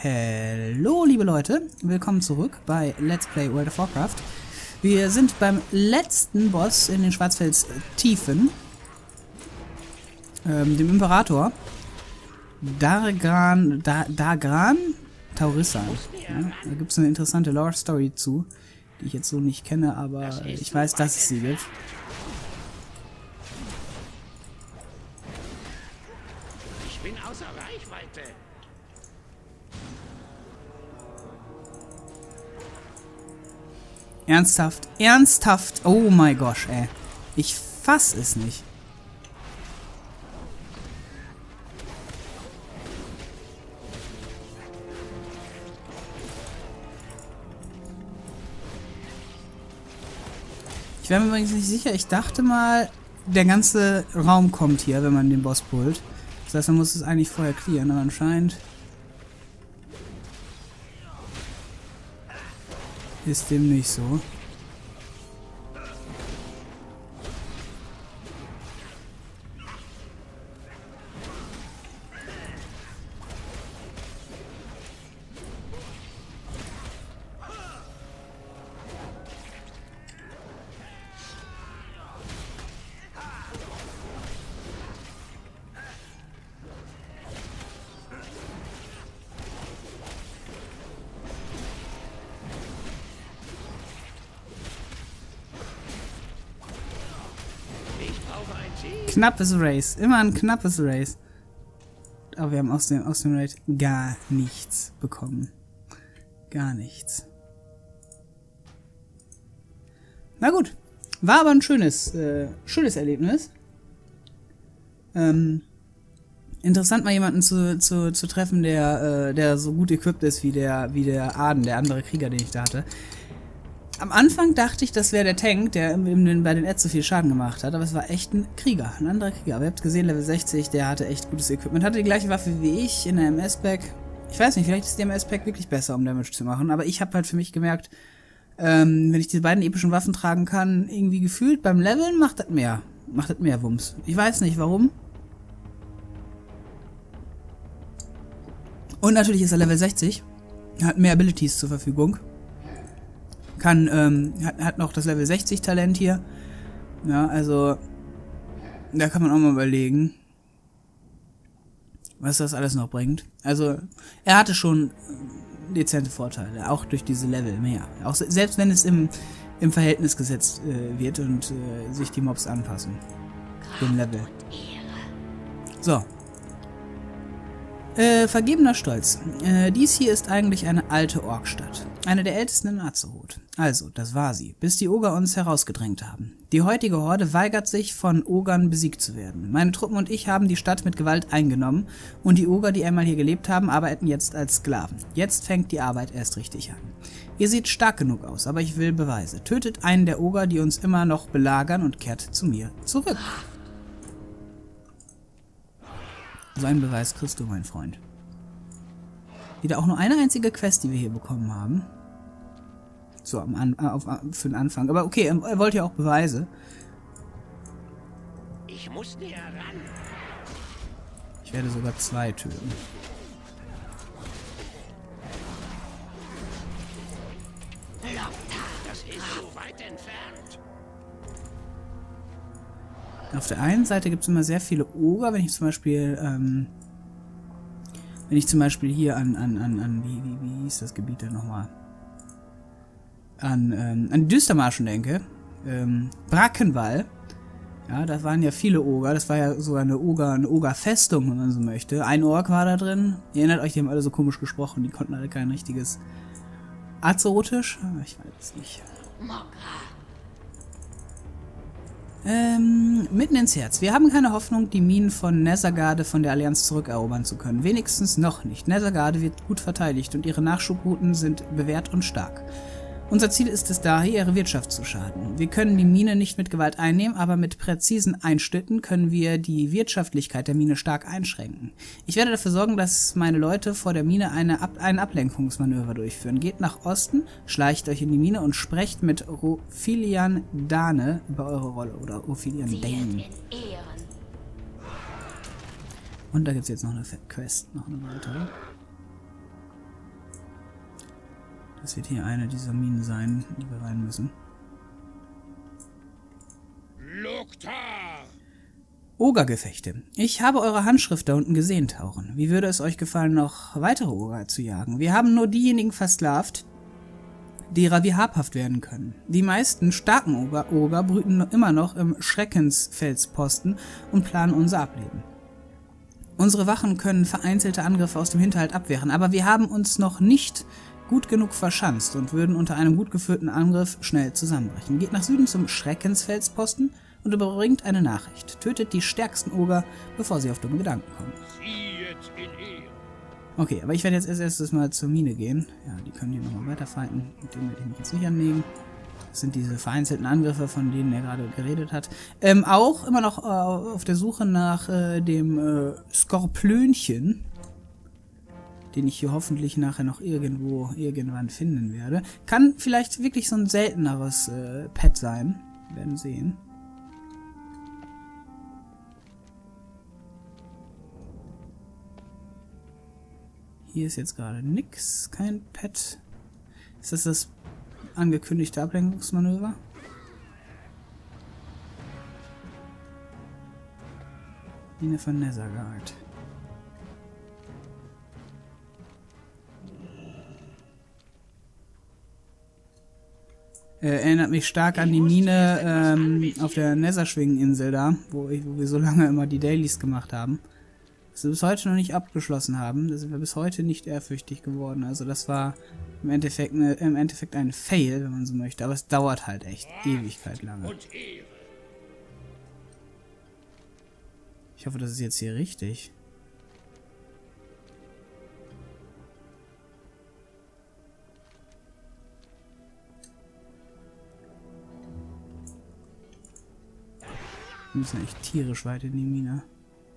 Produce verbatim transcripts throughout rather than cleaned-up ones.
Hallo liebe Leute, willkommen zurück bei Let's Play World of Warcraft. Wir sind beim letzten Boss in den Schwarzfels-Tiefen, ähm, dem Imperator. Dargran, da, Dagran Taurissan. Ja, da gibt es eine interessante Lore-Story zu, die ich jetzt so nicht kenne, aber ich weiß, dass es sie gibt. Ich bin außer Reichweite. Ernsthaft, ernsthaft. Oh mein Gott, ey. Ich fass es nicht. Ich wäre mir übrigens nicht sicher. Ich dachte mal, der ganze Raum kommt hier, wenn man den Boss pullt. Das heißt, man muss es eigentlich vorher clearen, aber anscheinend ist dem nicht so. Knappes Race. Immer ein knappes Race. Aber wir haben aus dem, aus dem Raid gar nichts bekommen. Gar nichts. Na gut. War aber ein schönes, äh, schönes Erlebnis. Ähm, interessant mal jemanden zu, zu, zu treffen, der, äh, der so gut equipped ist wie der, wie der Aden, der andere Krieger, den ich da hatte. Am Anfang dachte ich, das wäre der Tank, der im, im, bei den Ads so viel Schaden gemacht hat, aber es war echt ein Krieger, ein anderer Krieger. Aber ihr habt gesehen, Level sechzig, der hatte echt gutes Equipment, hatte die gleiche Waffe wie ich in der M S-Pack. Ich weiß nicht, vielleicht ist die M S-Pack wirklich besser, um Damage zu machen, aber ich habe halt für mich gemerkt, ähm, wenn ich diese beiden epischen Waffen tragen kann, irgendwie gefühlt beim Leveln macht das mehr. Macht das mehr Wumms. Ich weiß nicht, warum. Und natürlich ist er Level sechzig, hat mehr Abilities zur Verfügung. Kann, ähm, hat, hat noch das Level sechzig Talent hier. Ja, also, da kann man auch mal überlegen, was das alles noch bringt. Also, er hatte schon dezente Vorteile, auch durch diese Level mehr. Auch selbst wenn es im, im Verhältnis gesetzt äh, wird und äh, sich die Mobs anpassen. Dem Level. So. Äh, vergebener Stolz. Äh, dies hier ist eigentlich eine alte Orkstadt. Eine der ältesten in Azeroth. Also, das war sie, bis die Oger uns herausgedrängt haben. Die heutige Horde weigert sich, von Ogern besiegt zu werden. Meine Truppen und ich haben die Stadt mit Gewalt eingenommen und die Oger, die einmal hier gelebt haben, arbeiten jetzt als Sklaven. Jetzt fängt die Arbeit erst richtig an. Ihr seht stark genug aus, aber ich will Beweise. Tötet einen der Oger, die uns immer noch belagern und kehrt zu mir zurück. So einen Beweis kriegst du, mein Freund. Wieder auch nur eine einzige Quest, die wir hier bekommen haben. So, am An auf, für den Anfang. Aber okay, er wollte ja auch Beweise. Ich muss näher ran. Ich werde sogar zwei töten. Das ist so weit entfernt. Auf der einen Seite gibt es immer sehr viele Oger, wenn ich zum Beispiel, ähm, wenn ich zum Beispiel hier an, an, an, an wie, wie, wie hieß das Gebiet denn nochmal? An, ähm, an Düstermarschen denke. Ähm, Brackenwall. Ja, da waren ja viele Oger. Das war ja sogar eine Oger, eine Ogerfestung, wenn man so möchte. Ein Ork war da drin. Ihr erinnert euch, die haben alle so komisch gesprochen. Die konnten alle kein richtiges Azerotisch. Ich weiß es nicht. Ähm, mitten ins Herz. Wir haben keine Hoffnung, die Minen von Nethergarde von der Allianz zurückerobern zu können. Wenigstens noch nicht. Nethergarde wird gut verteidigt und ihre Nachschubrouten sind bewährt und stark. Unser Ziel ist es daher, ihre Wirtschaft zu schaden. Wir können die Mine nicht mit Gewalt einnehmen, aber mit präzisen Einschnitten können wir die Wirtschaftlichkeit der Mine stark einschränken. Ich werde dafür sorgen, dass meine Leute vor der Mine eine Ab ein Ablenkungsmanöver durchführen. Geht nach Osten, schleicht euch in die Mine und sprecht mit Rophilian Dane über eure Rolle. Oder Rophilian Dane. Und da gibt es jetzt noch eine Quest, noch eine weitere. Das wird hier eine dieser Minen sein, die wir rein müssen. Ogergefechte. Ich habe eure Handschrift da unten gesehen, Tauren. Wie würde es euch gefallen, noch weitere Oger zu jagen? Wir haben nur diejenigen versklavt, derer wir habhaft werden können. Die meisten starken Oger, Oger brüten noch immer noch im Schreckensfelsposten und planen unser Ableben. Unsere Wachen können vereinzelte Angriffe aus dem Hinterhalt abwehren, aber wir haben uns noch nicht gut genug verschanzt und würden unter einem gut geführten Angriff schnell zusammenbrechen. Geht nach Süden zum Schreckensfelsposten und überbringt eine Nachricht. Tötet die stärksten Oger, bevor sie auf dumme Gedanken kommen. Okay, aber ich werde jetzt erst erstes mal zur Mine gehen. Ja, die können hier nochmal weiterfighten. Mit denen werde ich mich jetzt nicht anlegen. Das sind diese vereinzelten Angriffe, von denen er gerade geredet hat. Ähm, auch immer noch äh, auf der Suche nach äh, dem äh, Skorplönchen, den ich hier hoffentlich nachher noch irgendwo, irgendwann finden werde. Kann vielleicht wirklich so ein selteneres äh, Pet sein. Wir werden sehen. Hier ist jetzt gerade nix, kein Pet. Ist das das angekündigte Ablenkungsmanöver? Mine von Nezargard. Äh, erinnert mich stark an die Mine ähm, auf der Netherschwingen-Insel da, wo, ich, wo wir so lange immer die Dailies gemacht haben. Das wir bis heute noch nicht abgeschlossen haben. Da sind wir bis heute nicht ehrfürchtig geworden. Also das war im Endeffekt, eine, im Endeffekt ein Fail, wenn man so möchte. Aber es dauert halt echt Ewigkeit lange. Ich hoffe, das ist jetzt hier richtig. Wir müssen echt tierisch weit in die Mine.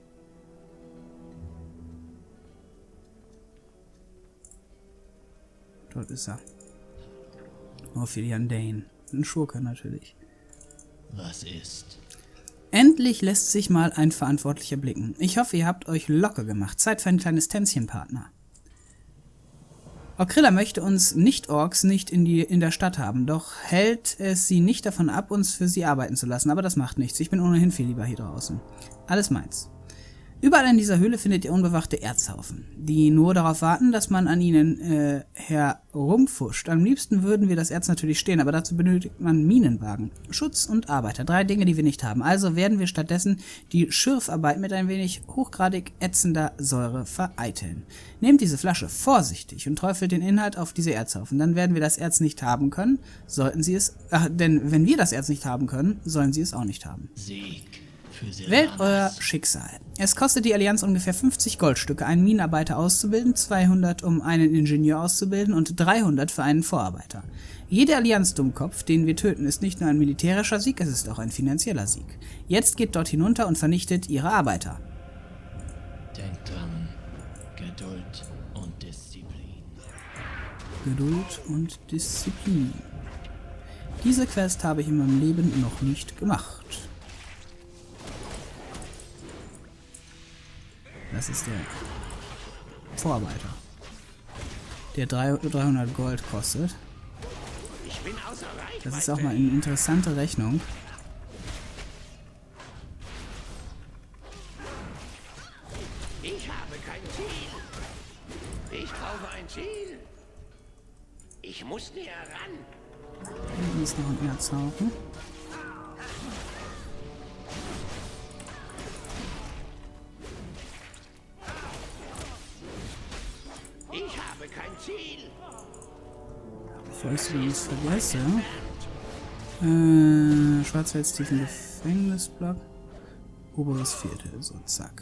Dort ist er. Ophidian Dane. Ein Schurke natürlich. Was ist? Endlich lässt sich mal ein Verantwortlicher blicken. Ich hoffe, ihr habt euch locker gemacht. Zeit für ein kleines Tänzchen, Partner. Okrilla möchte uns Nicht-Orks nicht in, die, in der Stadt haben, doch hält es sie nicht davon ab, uns für sie arbeiten zu lassen. Aber das macht nichts. Ich bin ohnehin viel lieber hier draußen. Alles meins. Überall in dieser Höhle findet ihr unbewachte Erzhaufen, die nur darauf warten, dass man an ihnen äh, herumfuscht. Am liebsten würden wir das Erz natürlich stehlen, aber dazu benötigt man Minenwagen, Schutz und Arbeiter. Drei Dinge, die wir nicht haben. Also werden wir stattdessen die Schürfarbeit mit ein wenig hochgradig ätzender Säure vereiteln. Nehmt diese Flasche vorsichtig und träufelt den Inhalt auf diese Erzhaufen. Dann werden wir das Erz nicht haben können, sollten sie es... Ach, denn wenn wir das Erz nicht haben können, sollen sie es auch nicht haben. Sieg. Wählt euer Schicksal. Es kostet die Allianz ungefähr fünfzig Goldstücke, einen Minenarbeiter auszubilden, zweihundert, um einen Ingenieur auszubilden und dreihundert für einen Vorarbeiter. Jeder Allianz-Dummkopf, den wir töten, ist nicht nur ein militärischer Sieg, es ist auch ein finanzieller Sieg. Jetzt geht dort hinunter und vernichtet ihre Arbeiter. Denkt dran, Geduld und Disziplin. Geduld und Disziplin. Diese Quest habe ich in meinem Leben noch nicht gemacht. Das ist der Vorarbeiter, der dreihundert Gold kostet. Das ist auch mal eine interessante Rechnung. Ich habe kein Ziel. Ich brauche ein Ziel. Ich muss näher ran. Hier ist noch ein Erzhaufen. Ich habe kein Ziel. Bevor ich es vergesse. Äh, Schwarzwaldstiefen Gefängnisblock. Oberes Viertel, so zack.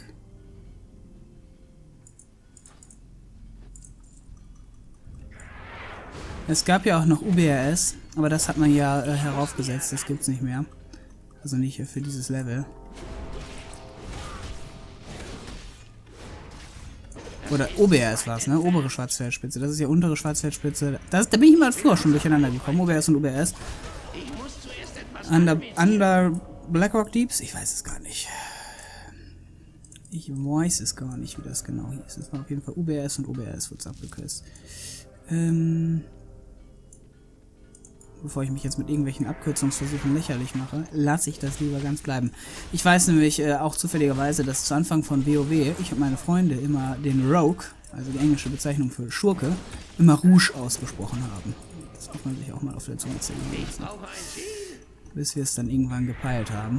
Es gab ja auch noch U B R S, aber das hat man ja äh, heraufgesetzt, das gibt's nicht mehr. Also nicht für dieses Level. Oder O B R S war es, ne? Obere Schwarzwaldspitze. Das ist ja untere Schwarzwaldspitze. Das, da bin ich mal früher schon durcheinander gekommen. O B R S und U B R S. Under, under Blackrock Deeps? Ich weiß es gar nicht. Ich weiß es gar nicht, wie das genau hieß. Es war auf jeden Fall U B R S und O B R S wird es abgekürzt. Ähm... bevor ich mich jetzt mit irgendwelchen Abkürzungsversuchen lächerlich mache, lasse ich das lieber ganz bleiben. Ich weiß nämlich äh, auch zufälligerweise, dass zu Anfang von WoW ich und meine Freunde immer den Rogue, also die englische Bezeichnung für Schurke, immer Rouge ausgesprochen haben. Das muss man sich auch mal auf der Zunge zählen lassen. Bis wir es dann irgendwann gepeilt haben.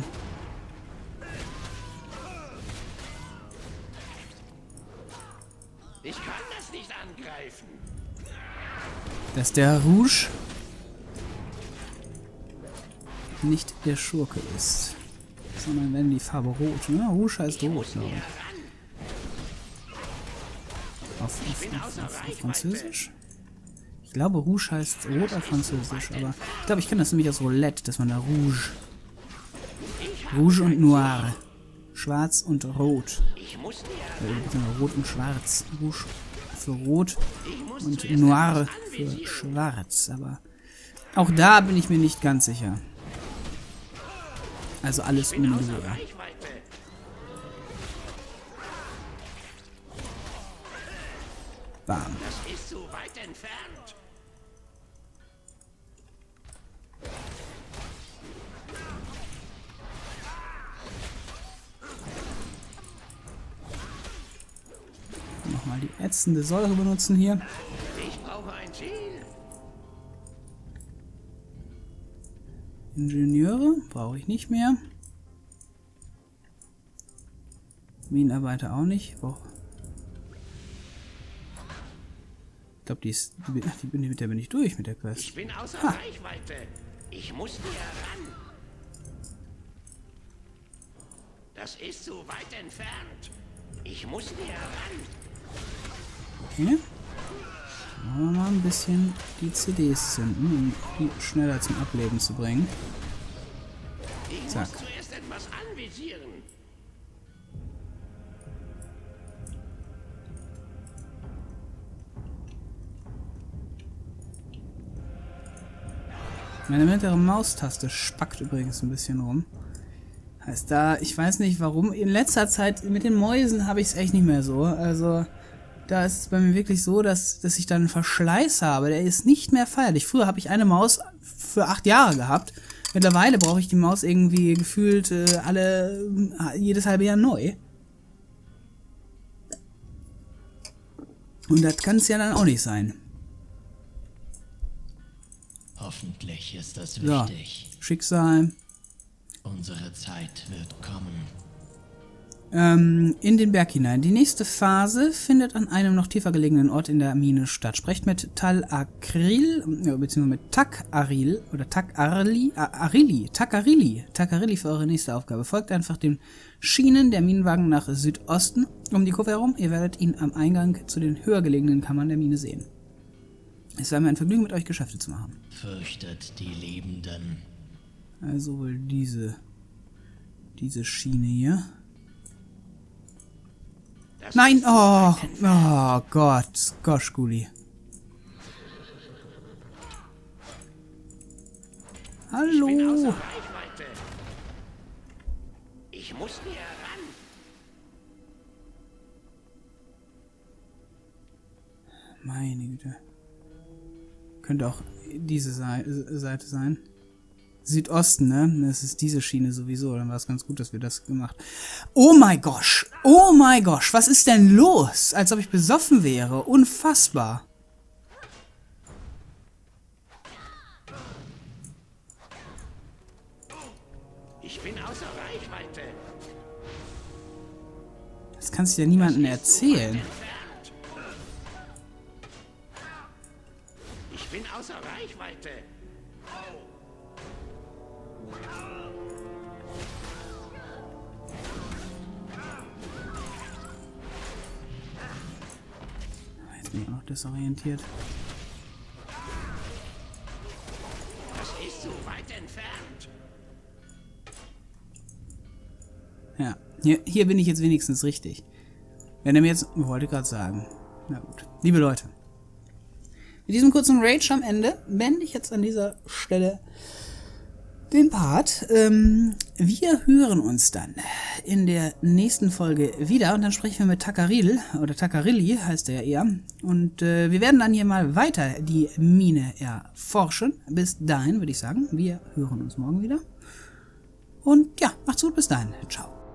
Ich kann das nicht angreifen. Dass der Rouge nicht der Schurke ist, sondern wenn die Farbe rot, ne? Rouge heißt rot, glaube ich. Auf, auf, auf, auf, auf Französisch? Ich glaube, Rouge heißt rot auf Französisch, aber ich glaube, ich kenne das nämlich aus Roulette, dass man da Rouge. Rouge und Noir. Schwarz und Rot. Äh, Rot und Schwarz. Rouge für Rot und Noir für Schwarz. Aber auch da bin ich mir nicht ganz sicher. Also alles ohne Gewehr. Bam. Das ist so weit entfernt. Nochmal die ätzende Säure benutzen hier. Ich brauche ein Ziel. Ingenieure brauche ich nicht mehr. Minenarbeiter auch nicht. Boah. Ich glaube, die ist. Die, ach, die, mit der bin ich durch mit der Quest. Ich bin außer Ha. Reichweite. Ich muss näher ran. Das ist so weit entfernt. Ich muss näher ran. Okay. Machen wir mal ein bisschen die C Ds zünden, um die schneller zum Ableben zu bringen. Ich Zack. muss zuerst etwas anvisieren. Meine mittlere Maustaste spackt übrigens ein bisschen rum. Heißt da, ich weiß nicht warum, in letzter Zeit mit den Mäusen habe ich es echt nicht mehr so. Also, da ist es bei mir wirklich so, dass, dass ich dann einen Verschleiß habe. Der ist nicht mehr feierlich. Früher habe ich eine Maus für acht Jahre gehabt. Mittlerweile brauche ich die Maus irgendwie gefühlt äh, alle, äh, jedes halbe Jahr neu. Und das kann es ja dann auch nicht sein. Hoffentlich ist das So, wichtig. Schicksal. Unsere Zeit wird kommen. Ähm, in den Berg hinein. Die nächste Phase findet an einem noch tiefer gelegenen Ort in der Mine statt. Sprecht mit Tal Akril, äh, beziehungsweise mit Tak Aril oder Tak Arli, äh, Arili, Tak Arili, Tak Arili für eure nächste Aufgabe. Folgt einfach den Schienen der Minenwagen nach Südosten um die Kurve herum. Ihr werdet ihn am Eingang zu den höher gelegenen Kammern der Mine sehen. Es war mir ein Vergnügen, mit euch Geschäfte zu machen. Fürchtet die Lebenden. Also wohl diese, diese Schiene hier. Das Nein, ist so oh, weit entfernt. oh Gott, gosh, Guli. Ich bin außer Hallo. Reichweite. Ich muss näher ran. Meine Güte. Könnte auch diese Seite sein. Südosten, ne? Das ist diese Schiene sowieso. Dann war es ganz gut, dass wir das gemacht haben. Oh mein Gott! Oh mein Gott! Was ist denn los? Als ob ich besoffen wäre. Unfassbar. Ich bin außer Reichweite. Das kannst du ja niemandem erzählen. Entfernt. Ich bin außer Reichweite. Jetzt bin ich auch noch desorientiert. Das ist so weit entfernt. Ja, hier, hier bin ich jetzt wenigstens richtig. Wenn er mir jetzt... Wollte gerade sagen. Na gut. Liebe Leute. Mit diesem kurzen Rage am Ende beende ich jetzt an dieser Stelle den Part. Ähm, wir hören uns dann in der nächsten Folge wieder und dann sprechen wir mit Takaril, oder Takarilli heißt er eher. Und äh, wir werden dann hier mal weiter die Mine erforschen. Bis dahin würde ich sagen, wir hören uns morgen wieder. Und ja, macht's gut, bis dahin. Ciao.